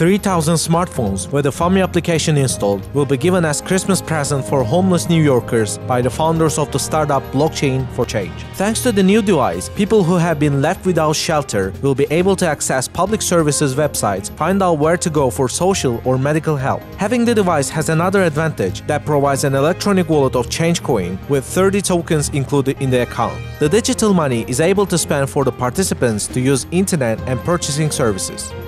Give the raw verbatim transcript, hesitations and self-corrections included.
three thousand smartphones with the Fami application installed will be given as Christmas present for homeless New Yorkers by the founders of the startup Blockchain for Change. Thanks to the new device, people who have been left without shelter will be able to access public services websites, find out where to go for social or medical help. Having the device has another advantage that provides an electronic wallet of Changecoin with thirty tokens included in the account. The digital money is able to spend for the participants to use internet and purchasing services.